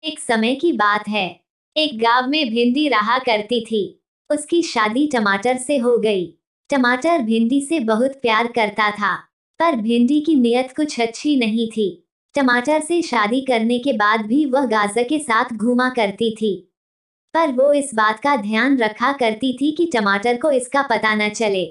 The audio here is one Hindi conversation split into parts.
एक समय की बात है। एक गांव में भिंडी रहा करती थी। उसकी शादी टमाटर से हो गई। टमाटर भिंडी से बहुत प्यार करता था, पर भिंडी की नीयत कुछ अच्छी नहीं थी। टमाटर से शादी करने के बाद भी वह गाजर के साथ घूमा करती थी, पर वो इस बात का ध्यान रखा करती थी कि टमाटर को इसका पता न चले।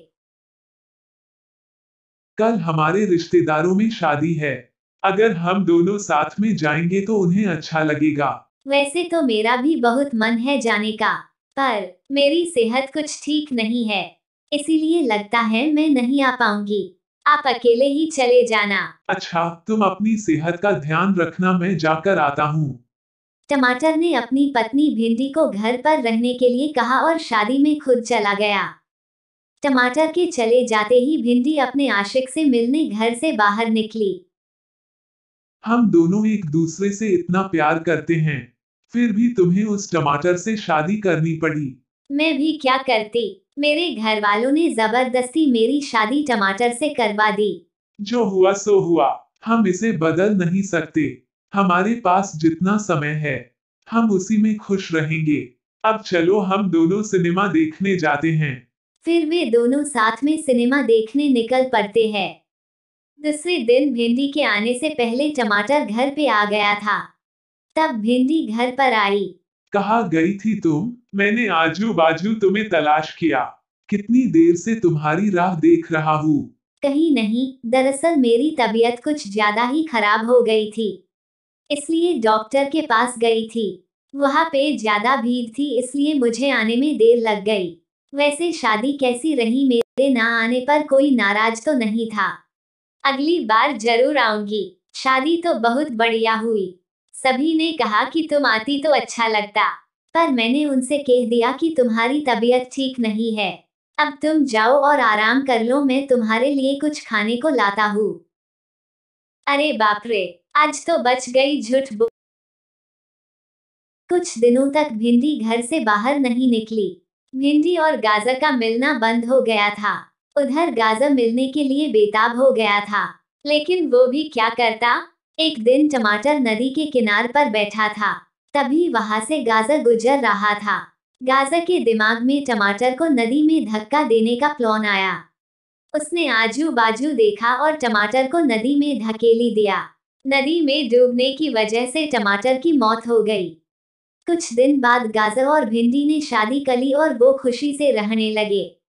कल हमारे रिश्तेदारों में शादी है। अगर हम दोनों साथ में जाएंगे तो उन्हें अच्छा लगेगा। वैसे तो मेरा भी बहुत मन है जाने का, पर मेरी सेहत कुछ ठीक नहीं है, इसीलिए लगता है मैं नहीं आ पाऊंगी। आप अकेले ही चले जाना। अच्छा, तुम अपनी सेहत का ध्यान रखना, मैं जाकर आता हूँ। टमाटर ने अपनी पत्नी भिंडी को घर पर रहने के लिए कहा और शादी में खुद चला गया। टमाटर के चले जाते ही भिंडी अपने आशिक से मिलने घर से बाहर निकली। हम दोनों एक दूसरे से इतना प्यार करते हैं, फिर भी तुम्हें उस टमाटर से शादी करनी पड़ी। मैं भी क्या करती, मेरे घर वालों ने जबरदस्ती मेरी शादी टमाटर से करवा दी। जो हुआ सो हुआ, हम इसे बदल नहीं सकते। हमारे पास जितना समय है, हम उसी में खुश रहेंगे। अब चलो हम दोनों सिनेमा देखने जाते हैं। फिर वे दोनों साथ में सिनेमा देखने निकल पड़ते हैं। दूसरे दिन भिंडी के आने से पहले टमाटर घर पे आ गया था। तब भिंडी घर पर आई। कहाँ गई थी तुम? मैंने आजू बाजू तुम्हें तलाश किया। कितनी देर से तुम्हारी राह देख रहा हूँ। कहीं नहीं, दरअसल मेरी तबीयत कुछ ज्यादा ही खराब हो गई थी, इसलिए डॉक्टर के पास गई थी। वहाँ पे ज्यादा भीड़ थी, इसलिए मुझे आने में देर लग गई। वैसे शादी कैसी रही? मेरे ना आने पर कोई नाराज तो नहीं था? अगली बार जरूर आऊंगी। शादी तो बहुत बढ़िया हुई। सभी ने कहा कि तुम आती तो अच्छा लगता, पर मैंने उनसे कह दिया कि तुम्हारी तबीयत ठीक नहीं है। अब तुम जाओ और आराम कर लो, मैं तुम्हारे लिए कुछ खाने को लाता हूँ। अरे बाप रे, आज तो बच गई। कुछ दिनों तक भिंडी घर से बाहर नहीं निकली। भिंडी और गाजर का मिलना बंद हो गया था। उधर गाजर मिलने के लिए बेताब हो गया था, लेकिन वो भी क्या करता। एक दिन टमाटर नदी के किनार पर बैठा था, तभी वहां से गाजर गुजर रहा था। गाजर के दिमाग में टमाटर को नदी में धक्का देने का प्लान आया। उसने आजू बाजू देखा और टमाटर को नदी में धकेली दिया। नदी में डूबने की वजह से टमाटर की मौत हो गई। कुछ दिन बाद गाजर और भिंडी ने शादी कर ली और वो खुशी से रहने लगे।